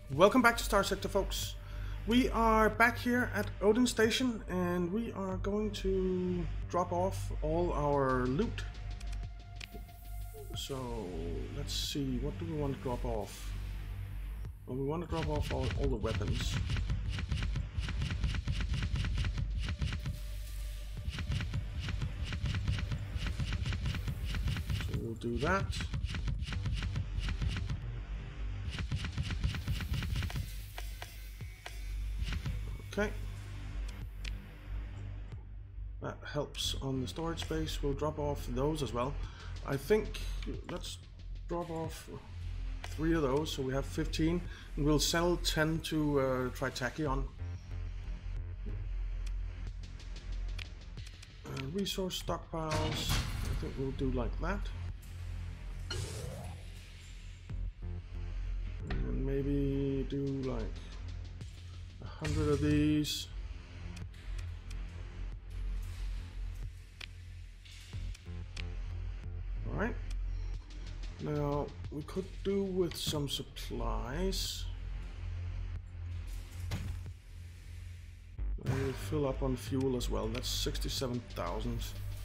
Welcome back to Starsector, folks. We are back here at Odin Station and we are going to drop off all our loot. So let's see, what do we want to drop off? Well, we want to drop off all the weapons. So we'll do that. Okay. That helps on the storage space. We'll drop off those as well. I think let's drop off 3 of those, so we have 15, and we'll sell 10 to Tritachyon. Resource stockpiles, I think we'll do like that. And maybe do like 100 of these. Alright. Now, we could do with some supplies. And we'll fill up on fuel as well. That's 67,000.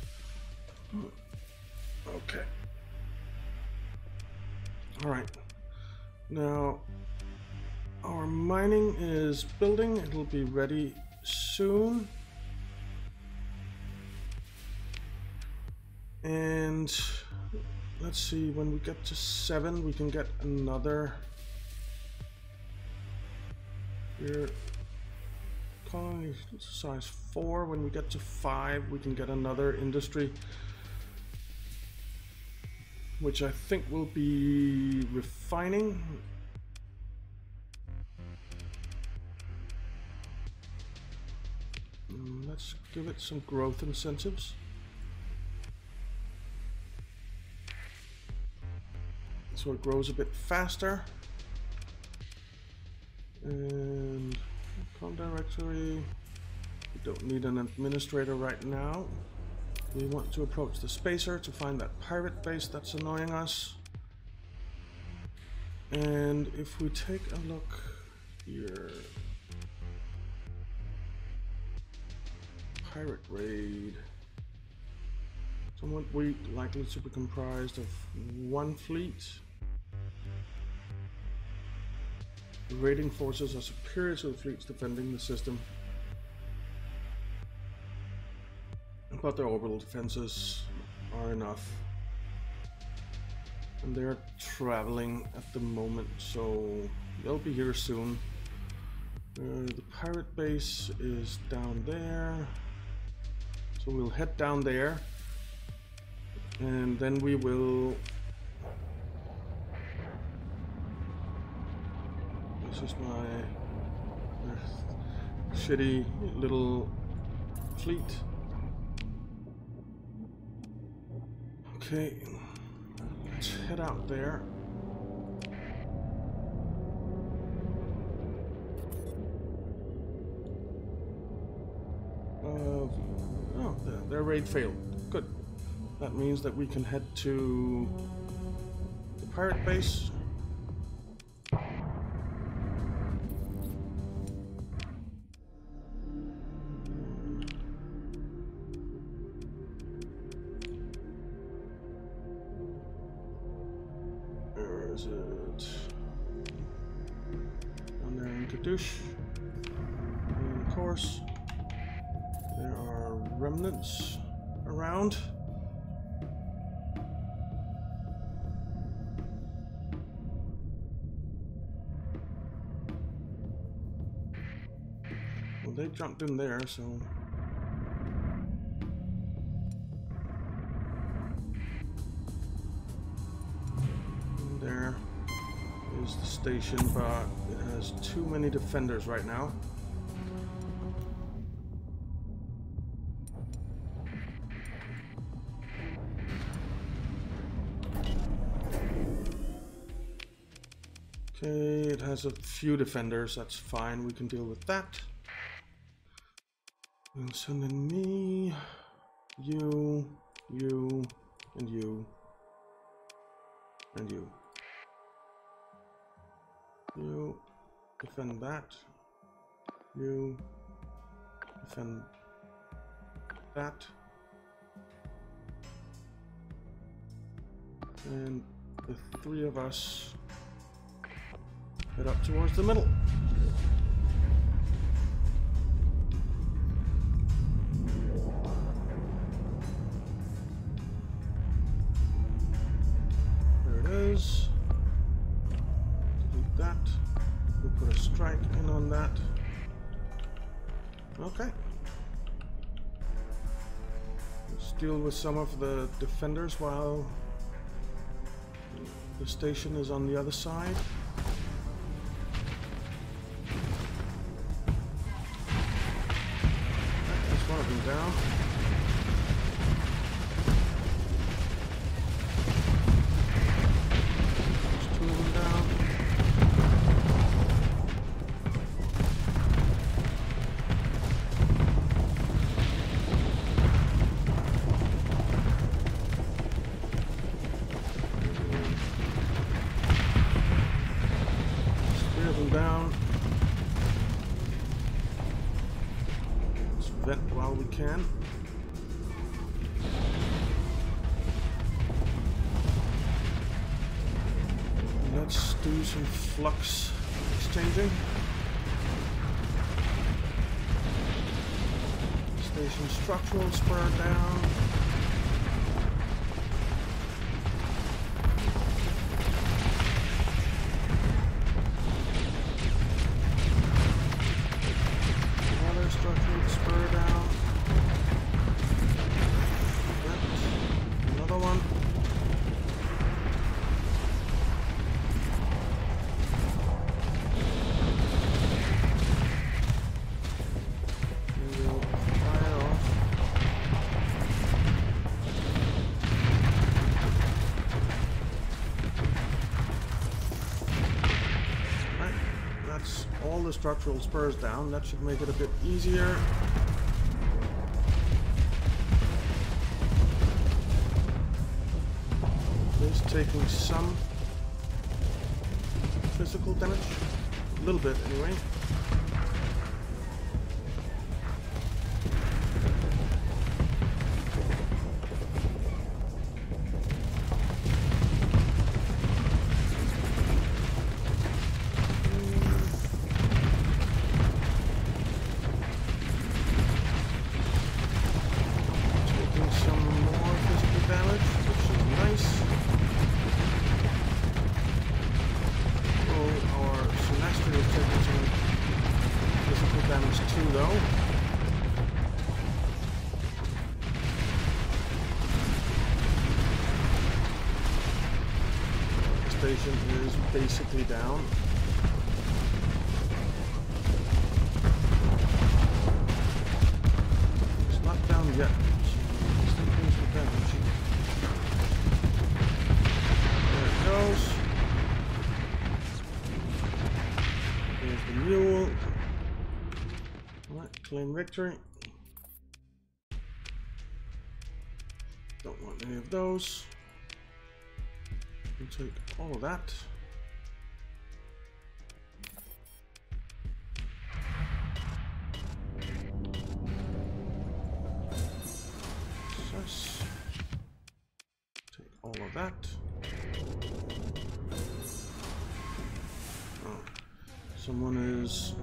Okay. Alright. Now, our mining is building. It'll be ready soon. And let's see, when we get to 7, we can get another. Here, colony size 4. When we get to 5, we can get another industry, which I think will be refining. Let's give it some growth incentives. So it grows a bit faster. And com directory, we don't need an administrator right now. We want to approach the spacer to find that pirate base that's annoying us. And if we take a look here, pirate raid, somewhat weak, likely to be comprised of 1 fleet. The raiding forces are superior to the fleets defending the system, but their orbital defenses are enough. And they're traveling at the moment, so they'll be here soon. The pirate base is down there, so we'll head down there, and then we will. This is my shitty little fleet. Okay, let's head out there. Oh, their raid failed. Good. That means that we can head to the pirate base. Where is it? Down there in Kadoosh. And of course, there are remnants around. Well, they jumped in there, so. And there is the station, but it has too many defenders right now. Okay, it has a few defenders, that's fine, we can deal with that. And send in me, you, and you, and you. You, defend that. You defend that. And the three of us head up towards the middle. There it is. Delete that. We'll put a strike in on that. Okay. Let's deal with some of the defenders while the station is on the other side. That's one of them down. There's two of them down. Down. Let's vent while we can. Let's do some flux exchanging. Station structural spur down. Structural spur down. Another one. And we'll fire off. Right, that's all the structural spurs down. That should make it a bit easier. It's taking some physical damage, a little bit anyway. Station is basically down. It's not down yet. Still doing some damage. There it goes. There's the mule. Alright, claim victory. Don't want any of those. We'll take all of that. Success. Take all of that. Oh, someone is.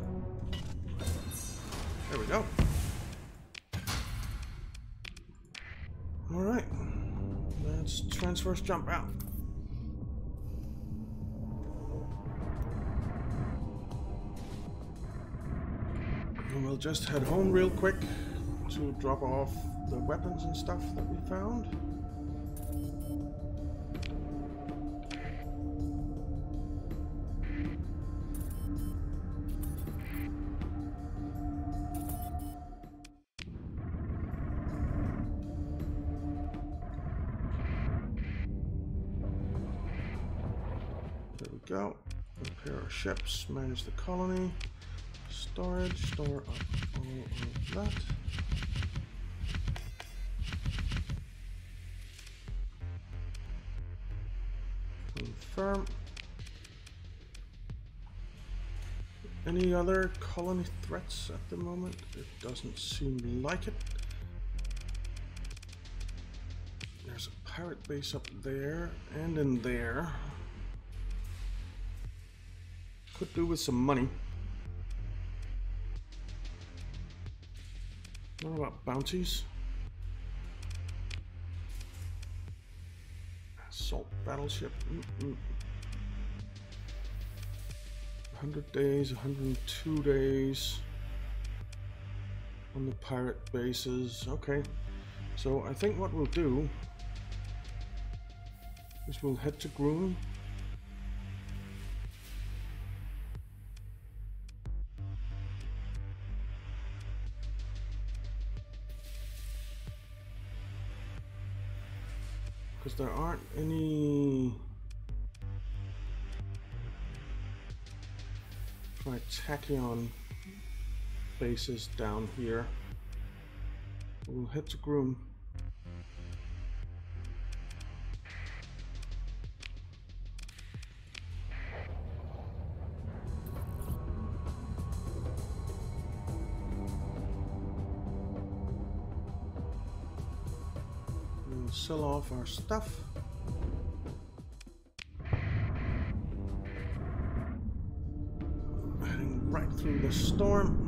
There we go. All right. Let's transverse jump out. And we'll just head home real quick to drop off the weapons and stuff that we found. There we go. Repair our ships, manage the colony. Storage, store up all of that. Confirm. Any other colony threats at the moment? It doesn't seem like it. There's a pirate base up there and in there. Could do with some money. What about bounties? Assault battleship. 100 days, 102 days on the pirate bases. Okay, so I think what we'll do is we'll head to Groom. Because there aren't any tachyon bases down here. We'll head to Groom. We'll sell off our stuff. Right through the storm.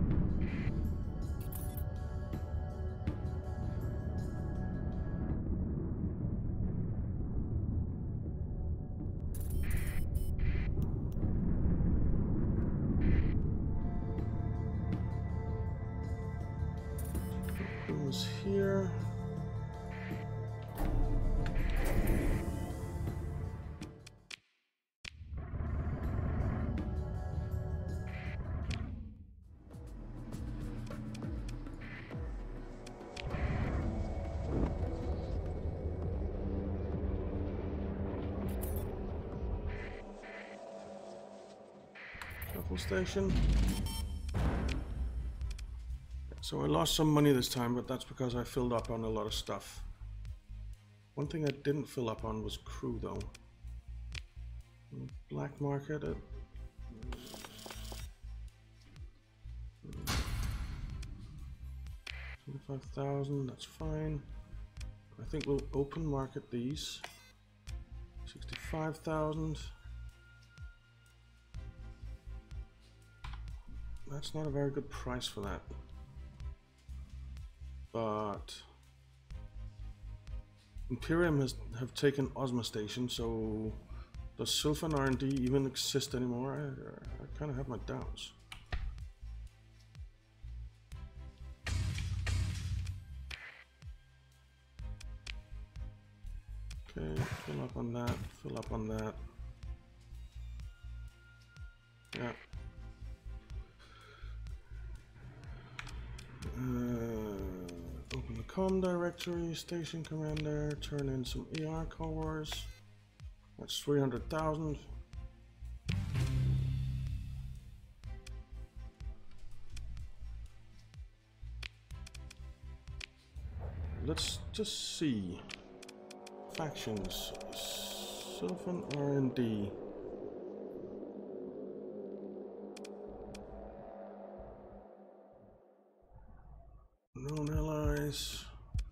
It was here. Station. So I lost some money this time, but that's because I filled up on a lot of stuff. One thing I didn't fill up on was crew though. Black market it. 25,000, that's fine. I think we'll open market these. 65,000. That's not a very good price for that. But Imperium have taken Osma Station, so does Sylphan R&D even exist anymore? I kind of have my doubts. Okay, fill up on that, fill up on that. Yeah. Open the comm directory, station commander, turn in some ER cores. That's 300,000. Let's just see. Factions. Sylphan R&D. Known allies.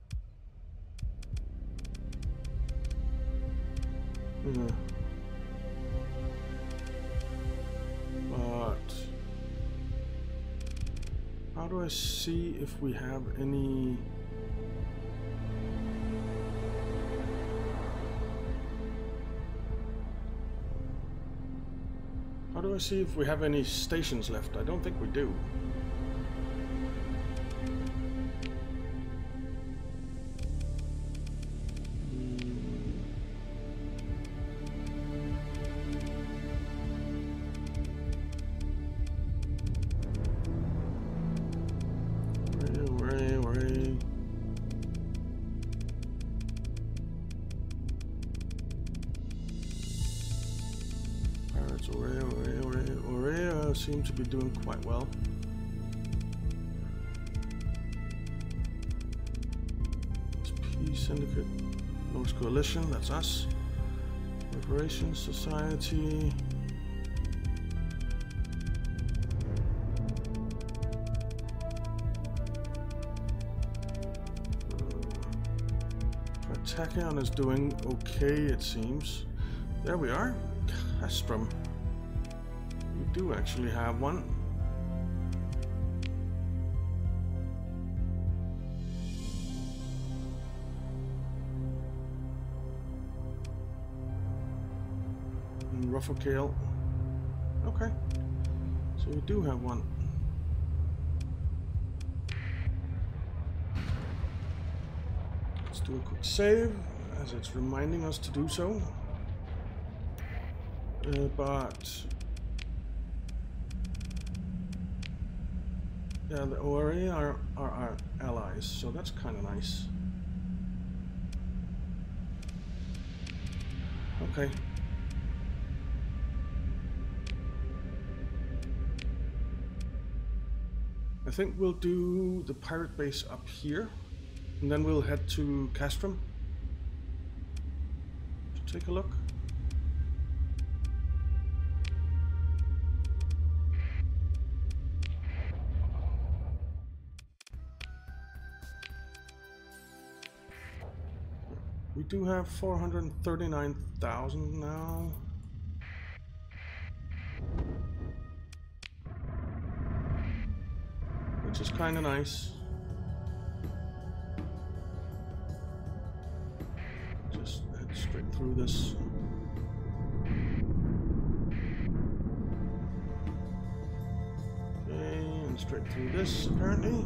But how do I see if we have any? How do I see if we have any stations left? I don't think we do. Seem to be doing quite well. SP Syndicate, Norse Coalition, that's us. Reparations Society. Tachyon is doing okay, it seems. There we are. Castrum. We do actually have one. Rufflecale. Okay. So we do have one. Let's do a quick save, as it's reminding us to do so. But yeah, the ORA are our allies, so that's kind of nice. Okay. I think we'll do the pirate base up here, and then we'll head to Castrum to take a look. We do have 439,000 now. Which is kind of nice. Just head straight through this. Okay, and straight through this apparently.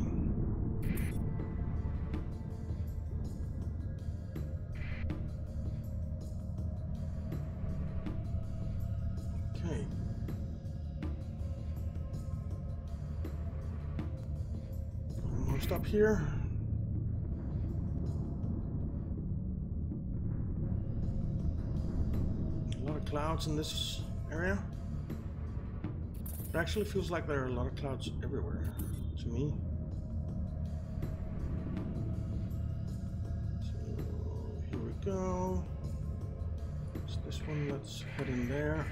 Up here. A lot of clouds in this area. It actually feels like there are a lot of clouds everywhere to me. So here we go. It's this one, let's head in there.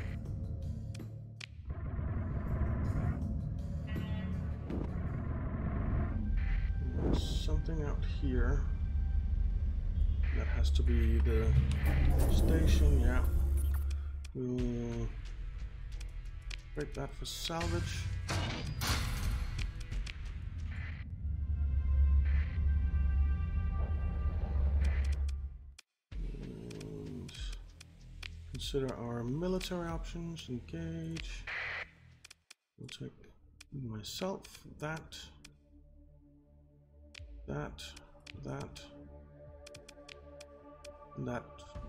Something out here. That has to be the station, yeah. We'll break that for salvage. And consider our military options. Engage. We'll take myself, that. That, and that.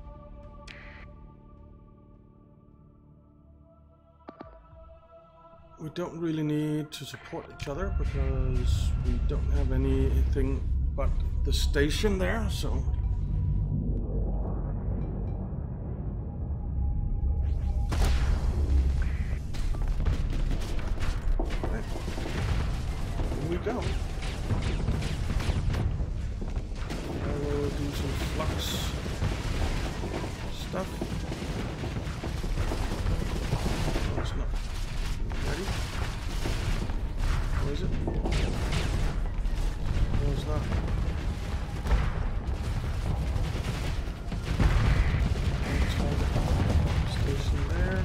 We don't really need to support each other because we don't have anything but the station there, so. Okay. Here we go. Do some flux stuff. Oh, it's not ready. Where is it? No, it's not. Station there.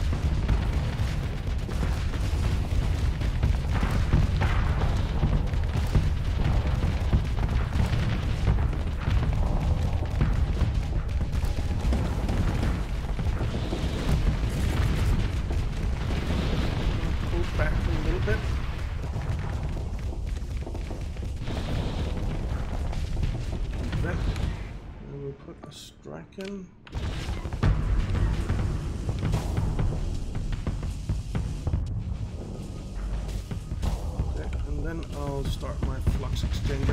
Striking. Okay, and then I'll start my flux exchanger.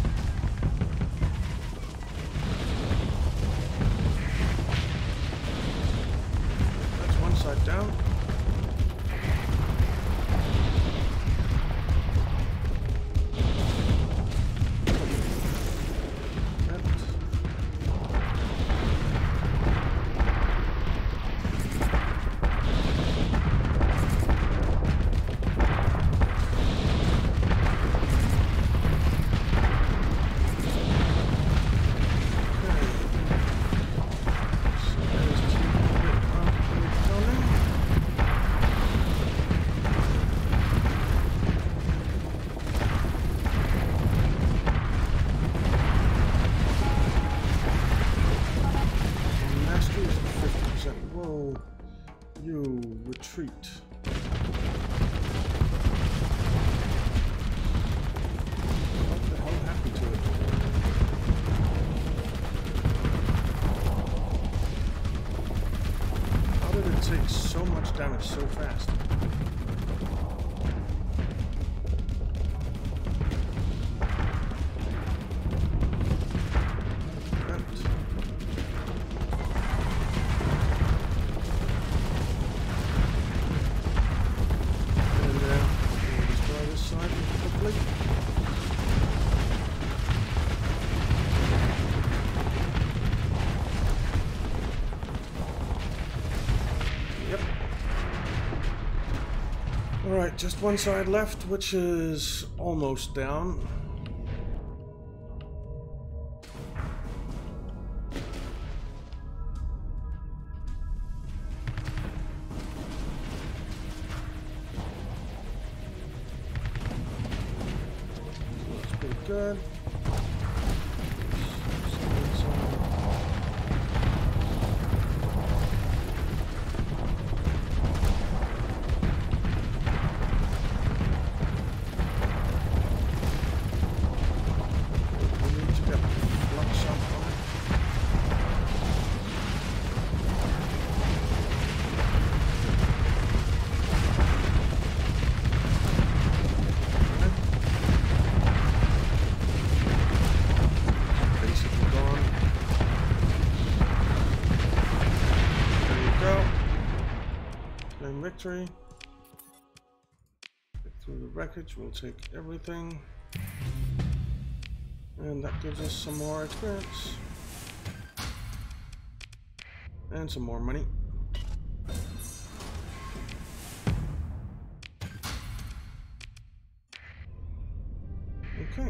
That's one side down. Okay. damage so fast. Alright, just one side left, which is almost down. So that's pretty good. Victory. Get through the wreckage, we'll take everything. And that gives us some more experience. And some more money. Okay.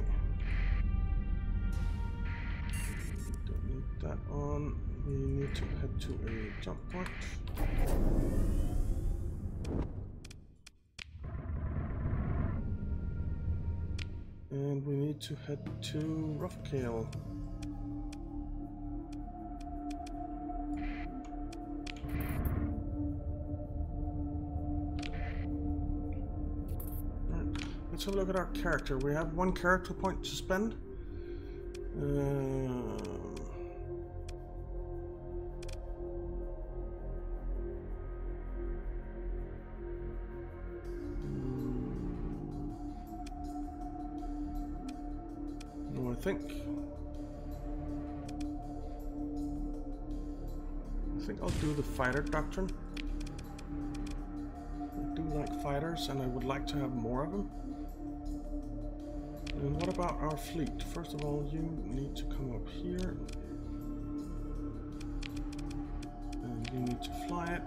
Don't need that on. We need to head to a jump point. And we need to head to Roughcale. Right. Let's have a look at our character. We have one character point to spend. I think I'll do the fighter doctrine. I do like fighters and I would like to have more of them. And what about our fleet? First of all, you need to come up here. And you need to fly it.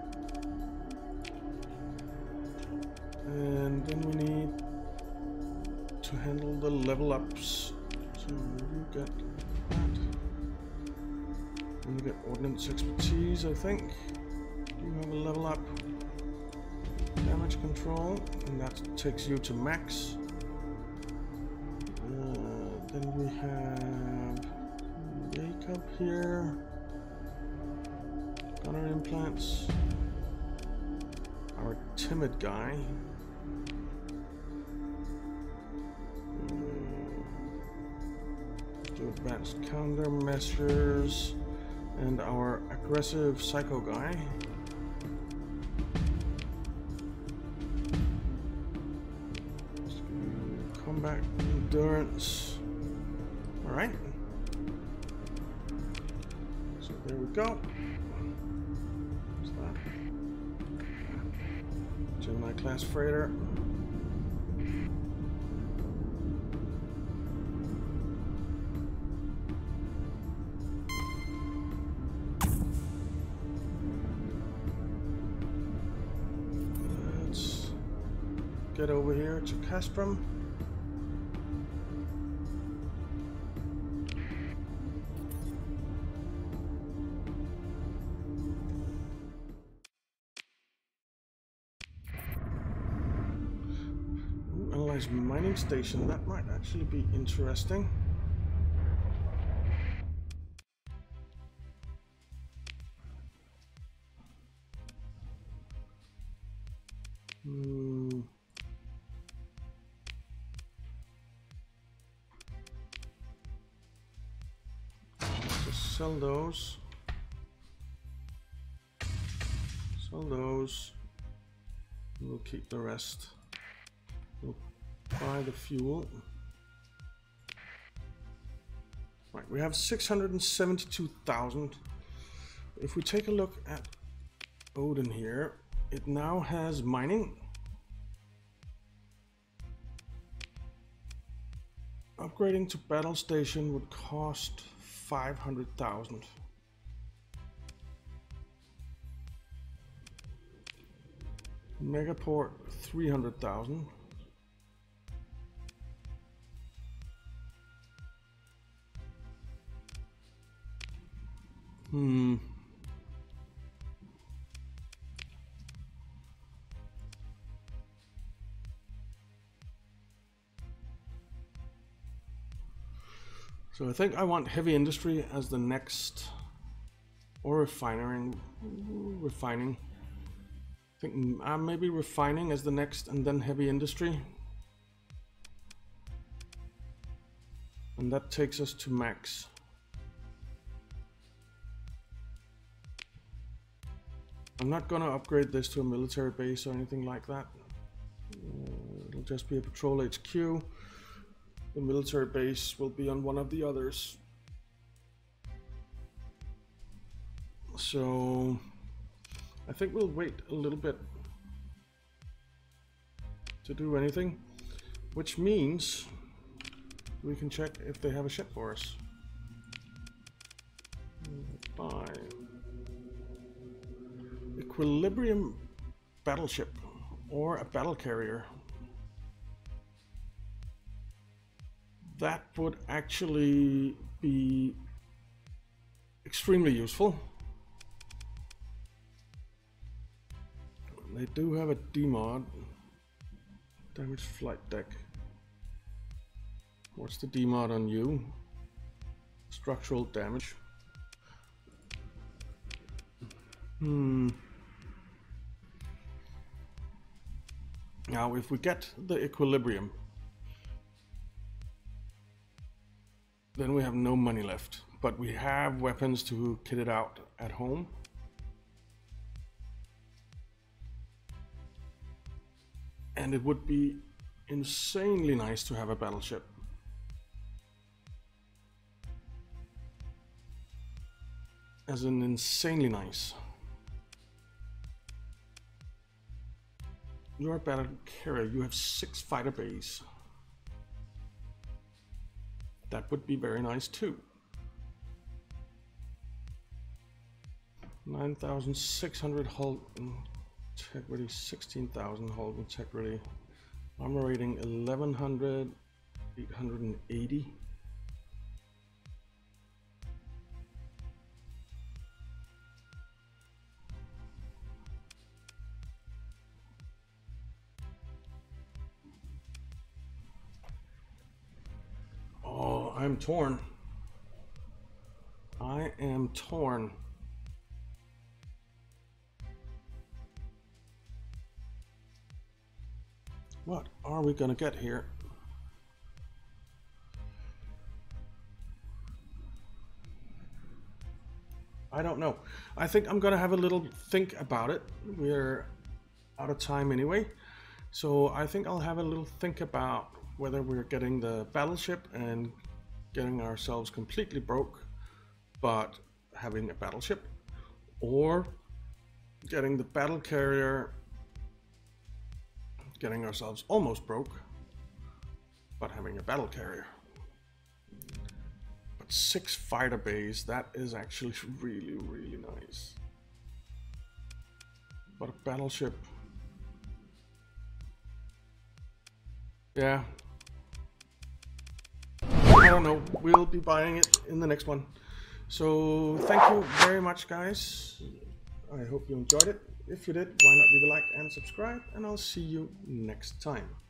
And then we need to handle the level ups. So you get that. And you get ordnance expertise, I think. You have a level up. Damage control, and that takes you to max. Then we have wake up here. Gunner implants. Our timid guy. Do advanced countermeasures. And our aggressive psycho guy. Combat endurance. Alright. So there we go. What's that? Gemini class freighter. Let's get over here to Castrum. Mining station, that might actually be interesting. Just sell those. Sell those. We'll keep the rest. We'll buy the fuel. Right, we have 672,000. If we take a look at Odin here, it now has mining. Upgrading to battle station would cost 500,000. Megaport 300,000. So I think I want heavy industry as the next, or refining. I think maybe refining as the next, and then heavy industry. And that takes us to max. I'm not gonna upgrade this to a military base or anything like that. It'll just be a patrol HQ. The military base will be on one of the others. So I think we'll wait a little bit to do anything, which means we can check if they have a ship for us. Buy Equilibrium battleship or a battle carrier. That would actually be extremely useful. They do have a demod, damaged flight deck. What's the demod on you? Structural damage. Now if we get the Equilibrium, then we have no money left, but we have weapons to kit it out at home. And it would be insanely nice to have a battleship. As in insanely nice. You're a battle carrier, you have 6 fighter bays. That would be very nice too. 9,600 hull integrity, 16,000 hull integrity. Armor rating 1100, 880. Oh, I'm torn. I am torn. What are we gonna get here? I don't know. I think I'm gonna have a little think about it. We're out of time anyway. So I think I'll have a little think about whether we're getting the battleship and getting ourselves completely broke, but having a battleship, or getting the battle carrier, getting ourselves almost broke, but having a battle carrier. But 6 fighter bays, that is actually really, really nice. But a battleship, yeah. I don't know, we'll be buying it in the next one. So thank you very much, guys. I hope you enjoyed it. If you did, why not leave a like and subscribe, and I'll see you next time.